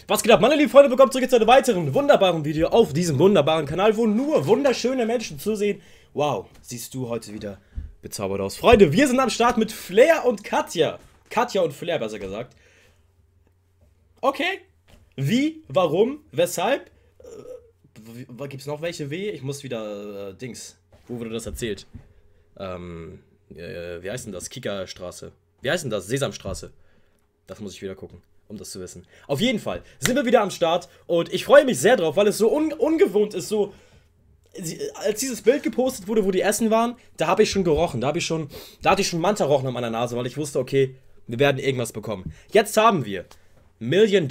Was geht ab, meine lieben Freunde, willkommen zurück zu einem weiteren wunderbaren Video auf diesem wunderbaren Kanal, wo nur wunderschöne Menschen zusehen. Wow, siehst du heute wieder bezaubert aus. Freunde, wir sind am Start mit Flair und Katja. Katja und Flair, besser gesagt. Okay. Wie, warum, weshalb? Gibt's noch welche W? Ich muss wieder, Dings. Wo wurde das erzählt? Wie heißt denn das? Kika-Straße. Wie heißt denn das? Sesamstraße. Das muss ich wieder gucken, um das zu wissen. Auf jeden Fall sind wir wieder am Start und ich freue mich sehr drauf, weil es so ungewohnt ist, so... Als dieses Bild gepostet wurde, wo die Essen waren, da habe ich schon gerochen, da hatte ich schon Manta-Rochen an meiner Nase, weil ich wusste, okay, wir werden irgendwas bekommen. Jetzt haben wir $1 Million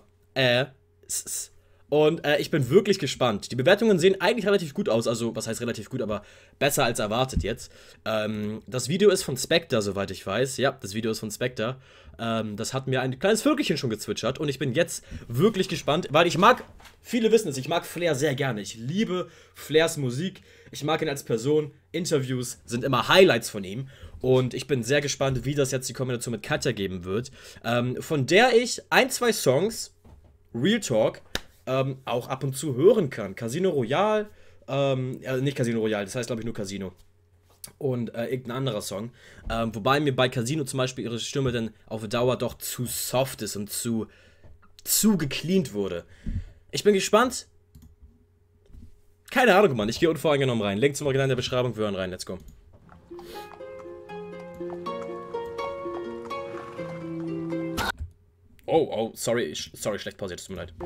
und ich bin wirklich gespannt. Die Bewertungen sehen eigentlich relativ gut aus, also was heißt relativ gut, aber besser als erwartet jetzt. Das Video ist von Spectre, soweit ich weiß. Ja, das Video ist von Spectre. Das hat mir ein kleines Vögelchen schon gezwitschert und ich bin jetzt wirklich gespannt, weil ich mag, viele wissen es, ich mag Flair sehr gerne. Ich liebe Flairs Musik, ich mag ihn als Person, Interviews sind immer Highlights von ihm und ich bin sehr gespannt, wie das jetzt die Kombination mit Katja geben wird, von der ich ein, zwei Songs, Real Talk, auch ab und zu hören kann. Casino Royale, nicht Casino Royale, das heißt glaube ich nur Casino. Und irgendein anderer Song. Wobei mir bei Casino zum Beispiel ihre Stimme dann auf Dauer doch zu soft ist und zu gecleant wurde. Ich bin gespannt. Keine Ahnung, Mann. Ich gehe unvoreingenommen rein. Link zum Original in der Beschreibung. Wir hören rein. Let's go. Oh, sorry, schlecht pausiert. Tut mir leid.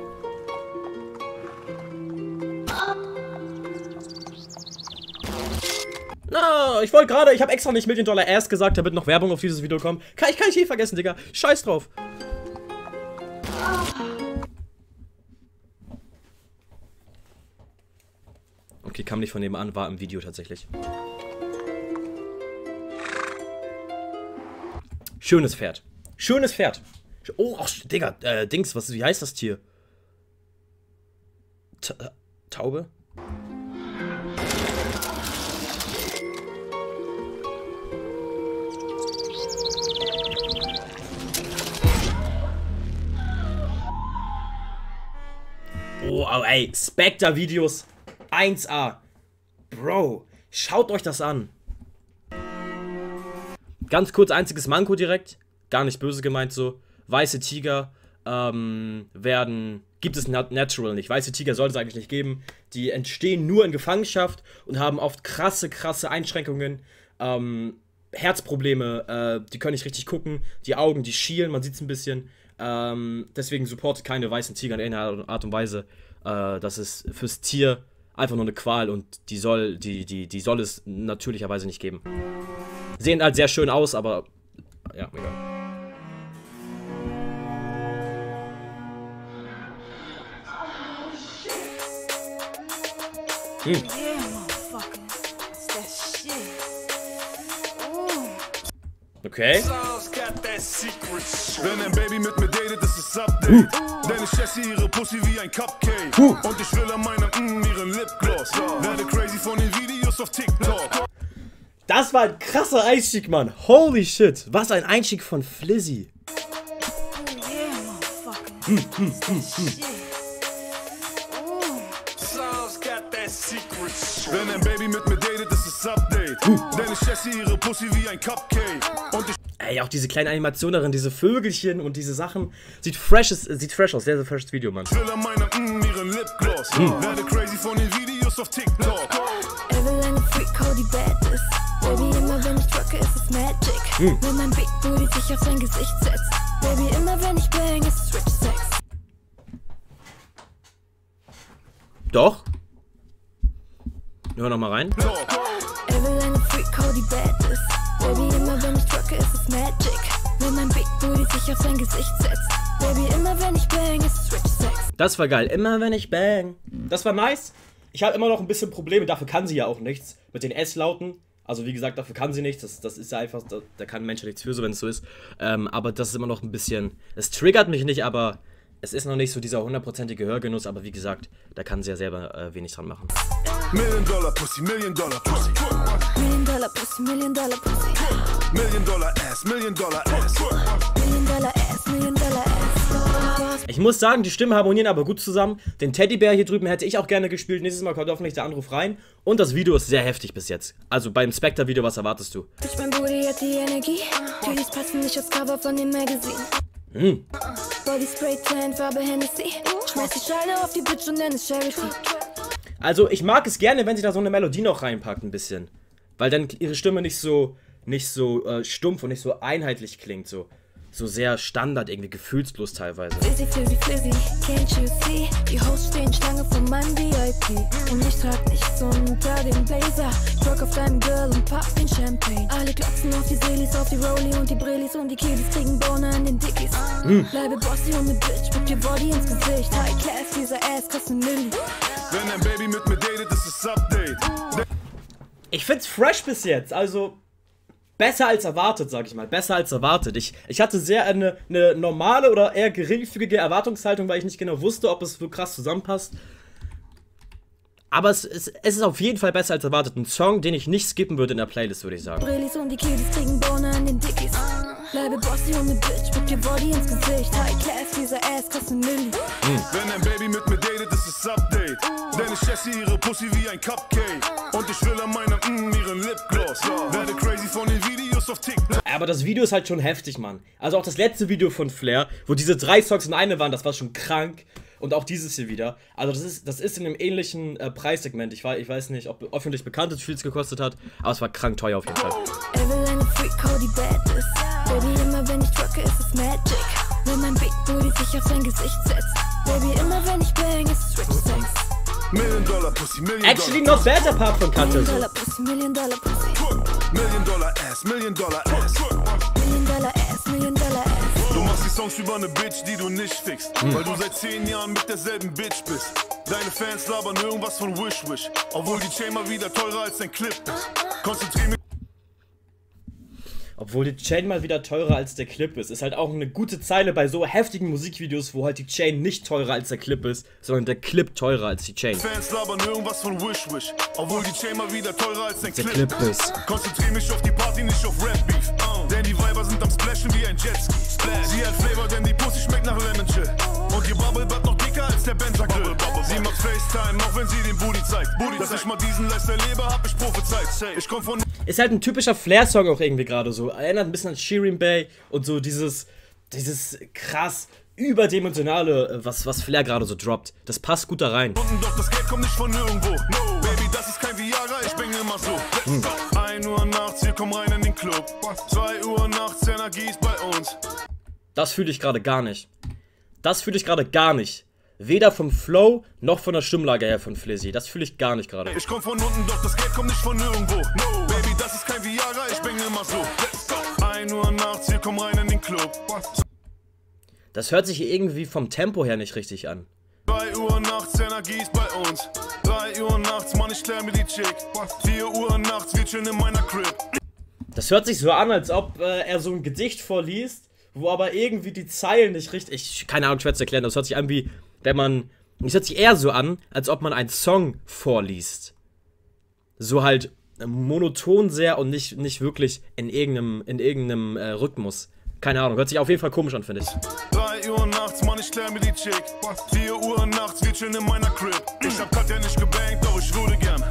No, ich wollte gerade, ich habe extra nicht $1 Million Ass gesagt, damit noch Werbung auf dieses Video kommt. Kann ich eh vergessen, Digga. Scheiß drauf. Okay, kam nicht von nebenan, war im Video tatsächlich. Schönes Pferd. Schönes Pferd. Oh, ach, Digga, Dings, wie heißt das Tier? Taube? Oh, ey, Spectre-Videos 1A. Bro, schaut euch das an. Ganz kurz, einziges Manko direkt. Gar nicht böse gemeint so. Weiße Tiger gibt es natural nicht. Weiße Tiger sollte es eigentlich nicht geben. Die entstehen nur in Gefangenschaft und haben oft krasse Einschränkungen. Herzprobleme, die können nicht richtig gucken. Die Augen, die schielen, man sieht es ein bisschen. Deswegen supportet keine weißen Tiger in irgendeiner Art und Weise. Das ist fürs Tier einfach nur eine Qual und die soll es natürlicherweise nicht geben. Sehen halt sehr schön aus, aber ja, egal. Okay. Wenn ein Baby mit mir datet, ist es Update. Denn ich esse ihre Pussy wie ein Cupcake. Und ich will an meinem ihren Lipgloss. Werde crazy von den Videos auf TikTok. Das war ein krasser Einstieg, Mann. Holy shit. Was ein Einstieg von Flizzy. Wenn ein Baby mit mir datet, ist es Update. Denn ich esse ihre Pussy wie ein Cupcake. Und ich ey, auch diese kleine Animation darin, diese Vögelchen und diese Sachen. Sieht fresh aus, sehr freshes Video, Mann. Ich will an meinem ihren Lipgloss. Werde crazy von den Videos auf TikTok. Evelyn Freak, how die bad ist. Baby, immer wenn ich drücke, ist es Magic. Wenn mein Big Booty sich auf sein Gesicht setzt. Baby, immer wenn ich bang, ist es Rich Sex. Doch. Hör noch mal rein. Evelyn Freak, how die bad ist. Baby, immer wenn ich drücke, ist es Magic. Wenn mein Big Booty sich auf sein Gesicht setzt. Baby, immer wenn ich bang, ist es Rich Sex. Das war geil. Immer wenn ich bang. Das war nice. Ich habe immer noch ein bisschen Probleme, dafür kann sie ja auch nichts. Mit den S-Lauten. Also wie gesagt, dafür kann sie nichts. Das ist ja einfach, da kann ein Mensch ja nichts für, so wenn es so ist. Aber das ist immer noch ein bisschen, es triggert mich nicht, aber es ist noch nicht so dieser 100%ige Hörgenuss. Aber wie gesagt, da kann sie ja selber wenig dran machen. $1 Million Pussy, $1 Million Pussy. $1 Million Pussy, $1 Million Pussy. $1 Million Ass, $1 Million Ass. $1 Million Ass, $1 Million Ass. Spaß. Ich muss sagen, die Stimmen harmonieren aber gut zusammen. Den Teddybär hier drüben hätte ich auch gerne gespielt. Nächstes Mal kommt hoffentlich der Anruf rein. Und das Video ist sehr heftig bis jetzt. Also beim Spectre-Video, was erwartest du? Ich mein Booty hat die Energie. Tüdis passen nicht aufs Cover von dem Magazin. Body Spray, Tan, Farbe Hennessy. Schmeiß die Scheine auf die Bitch und nenn es Charity. Also ich mag es gerne, wenn sie da so eine Melodie noch reinpackt ein bisschen. Weil dann ihre Stimme nicht so stumpf und nicht so einheitlich klingt. So sehr Standard, irgendwie gefühlslos teilweise. Flizzy, flizzy, flizzy, can't you see? Die Hosts stehen Schlange von meinem VIP. Und ich trag nichts unter dem Blazer. Rock auf deinem Girl und pop den Champagne. Alle klotzen auf die Seelis, auf die Rolli und die Brillis. Und die Kiddies kriegen Bohne an den Dickies. Bleibe bossy und ne Bitch, spuckt dir Body ins Gesicht. High Class, dieser Ass kostet Milli. Wenn ein Baby mit mir datet, ist es Update. Ich find's fresh bis jetzt, also besser als erwartet, sag ich mal. Besser als erwartet. Ich hatte sehr eine normale oder eher geringfügige Erwartungshaltung, weil ich nicht genau wusste, ob es so krass zusammenpasst. Aber es ist auf jeden Fall besser als erwartet. Ein Song, den ich nicht skippen würde in der Playlist, würde ich sagen. Brillis und die Kiddies kriegen Bohne an den Dickies. Bleibe bossy und ne Bitch, spuckt dir Body ins Gesicht. High Class, dieser Ass kostet Milli. Wenn ein Baby mit mir datet, ist es Update. Denn ich esse ihre Pussy wie ein Cupcake. Und ich will an meinem ihren Lipgloss. Werde crazy von den Videos auf TikTok. Aber das Video ist halt schon heftig, Mann. Also auch das letzte Video von Flair, wo diese 3 Songs in eine waren, das war schon krank. Und auch dieses hier wieder. Also das ist in einem ähnlichen Preissegment. Ich weiß nicht, ob öffentlich bekannt ist, wie viel es gekostet hat. Aber es war krank teuer auf jeden Fall. Evelyn, a freak, Cody bad ist. Baby, immer wenn ich drücke, ist es Magic. Wenn mein Big Booty sich auf sein Gesicht setzt. Baby, immer wenn ich bang, ist es Rich Sex. $1 Million Pussy, $1 Million. Actually not bad, der Part von Kante. $1 Million Pussy, $1 Million Pussy. $1 Million Ass, $1 Million Ass. $1 Million Ass, $1 Million Ass. Du machst die Songs über eine Bitch, die du nicht fickst. Weil du seit 10 Jahren mit derselben Bitch bist. Deine Fans labern irgendwas von Wish Wish. Obwohl die Chain mal wieder teurer als dein Clip ist. Konzentrier mich. Obwohl die Chain mal wieder teurer als der Clip ist. Ist halt auch eine gute Zeile bei so heftigen Musikvideos, wo halt die Chain nicht teurer als der Clip ist, sondern der Clip teurer als die Chain. Fans labern irgendwas von Wish Wish. Obwohl die Chain mal wieder teurer als dein Der Clip Clip ist. Konzentrier mich auf die Party, nicht auf Rap Beef. Denn die Weiber sind am Splashen wie ein Jetski. Sie hat Flavor, denn die Pussy schmeckt nach Lemon Chill. Und ihr Bubble-Butt noch dicker als der Benzer Grill. Sie macht FaceTime, auch wenn sie den Booty zeigt. Dass ich mal diesen Lifestyle lebe, hab ich prophezeit. Ich komm von... Ist halt ein typischer Flair-Song auch irgendwie gerade so. Erinnert ein bisschen an Shirin Bay und so dieses krass überdimensionale, was Flair gerade so droppt. Das passt gut da rein. Doch das Geld kommt nicht von nirgendwo. No, Baby, das ist kein Viagra, ich bin immer so. 1 Uhr nachts, wir kommen rein in den Club. 2 Uhr nachts, Energie ist bei uns. Das fühle ich gerade gar nicht. Das fühle ich gerade gar nicht. Weder vom Flow, noch von der Stimmlage her von Flizzy. Das fühle ich gar nicht gerade. Ich komm von unten, doch das Geld kommt nicht von nirgendwo. No, Baby, das ist kein Viagra, ich bin immer so. 1 Uhr nachts, wir kommen rein in den Club. Das hört sich irgendwie vom Tempo her nicht richtig an. 3 Uhr nachts, Energie ist bei uns. 3 Uhr nachts, Mann, ich klär mir die Chick. 4 Uhr nachts, wir chillen in meiner Crib. Das hört sich so an, als ob er so ein Gedicht vorliest, wo aber irgendwie die Zeilen nicht richtig... Keine Ahnung, schwer zu erklären. Das hört sich an wie, wenn man... Es hört sich eher so an, als ob man einen Song vorliest. So halt monoton sehr und nicht wirklich in irgendeinem Rhythmus. Keine Ahnung, hört sich auf jeden Fall komisch an, finde ich. 3 Uhr nachts, Mann, ich klär mir die Chick. 4 Uhr nachts, wir chillen in meiner Crib. Ich hab Katja nicht gebankt, doch ich würde gern.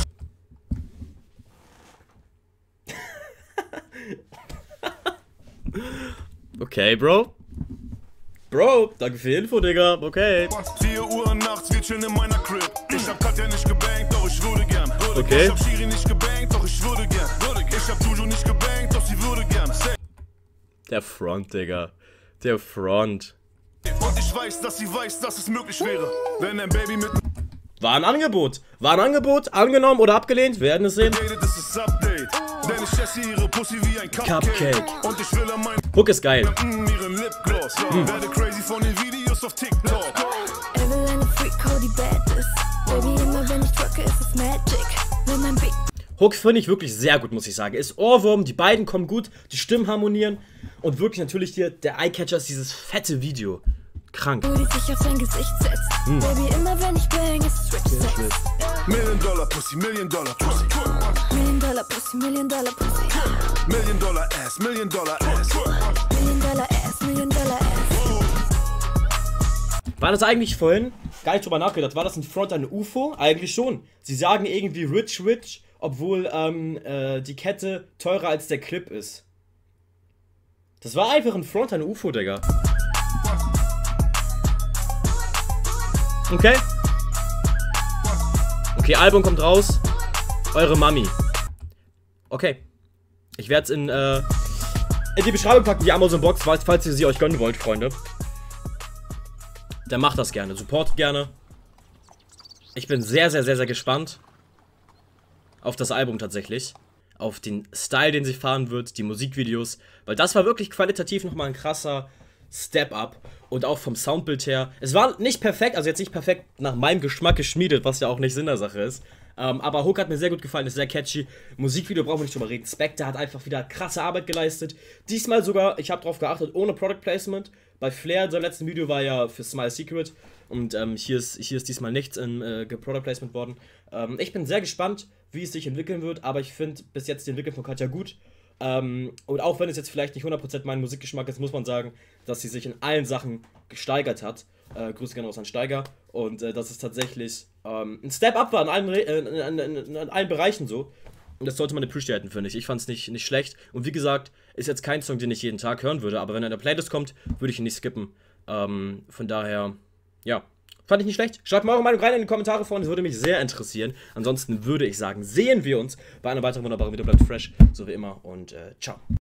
Okay, Bro. Bro, danke für die Info, Digga. Okay. 4 Uhr nachts, wir chillen in meiner Crib. Ich hab Katja nicht gebankt, doch ich würde gern. Okay. Ich hab Shiri nicht gebankt, doch ich würde gern. Ich hab Juju nicht gebankt, doch sie würde gern. Der Front, Digga. Der Front. Und ich weiß, dass sie weiß, dass es möglich wäre. Wenn ein Baby mit War ein Angebot. War ein Angebot. Angenommen oder abgelehnt. Wir werden es sehen. das ist Update. Denn ich esse ihre Pussy wie ein Cupcake. Und ich will an meinem Hook ist geil. ihren Lipgloss. Werde crazy von den Videos auf TikTok. Evelyn, a freak, Cody bad ist. Baby, immer wenn ich drücke, ist es Magic. Wenn mein Big Hook finde ich wirklich sehr gut, muss ich sagen. Ist Ohrwurm, die beiden kommen gut, die Stimmen harmonieren. Und wirklich natürlich hier, der Eyecatcher ist dieses fette Video. Krank. Booty sich auf sein Gesicht setzt. Baby, immer wenn ich bang, ist es Rich Sex. $1 Million Pussy, $1 Million Pussy. $1 Million Pussy, $1 Million Pussy. $1 Million Ass, $1 Million Ass. $1 Million Ass, $1 Million Ass. War das eigentlich vorhin? Gar nicht drüber nachgedacht. War das ein Front an UFO? Eigentlich schon. Sie sagen irgendwie Rich, obwohl die Kette teurer als der Clip ist. Das war einfach ein Front an UFO, Digga. Okay. Okay, Album kommt raus. Eure Mami. Okay. Ich werde es in die Beschreibung packen, die Amazon-Box, falls ihr sie euch gönnen wollt, Freunde. Dann macht das gerne. Supportet gerne. Ich bin sehr gespannt auf das Album tatsächlich. Auf den Style, den sie fahren wird, die Musikvideos. Weil das war wirklich qualitativ nochmal ein krasser Step-Up. Und auch vom Soundbild her. Es war nicht perfekt, also jetzt nicht perfekt nach meinem Geschmack geschmiedet, was ja auch nicht Sinn der Sache ist. Aber Hook hat mir sehr gut gefallen, ist sehr catchy. Musikvideo brauchen wir nicht drüber reden. Spectre hat einfach wieder krasse Arbeit geleistet. Diesmal sogar, ich habe darauf geachtet, ohne Product Placement. Bei Flair, sein letzten Video war ja für Smile Secret. Und hier ist diesmal nichts in Product Placement worden. Ich bin sehr gespannt, wie es sich entwickeln wird. Aber ich finde bis jetzt die Entwicklung von Katja gut. Und auch wenn es jetzt vielleicht nicht 100% mein Musikgeschmack ist, muss man sagen, dass sie sich in allen Sachen gesteigert hat. Grüße gerne raus an Steiger. Und dass es tatsächlich ein Step-Up war in allen Bereichen so. Und das sollte man appreciaten, finde ich. Ich fand es nicht schlecht. Und wie gesagt, ist jetzt kein Song, den ich jeden Tag hören würde. Aber wenn er in der Playlist kommt, würde ich ihn nicht skippen. Von daher, ja. Fand ich nicht schlecht. Schreibt mal eure Meinung rein in die Kommentare, Freunde. Das würde mich sehr interessieren. Ansonsten würde ich sagen, sehen wir uns bei einer weiteren wunderbaren Video. Bleibt fresh, so wie immer. Und ciao.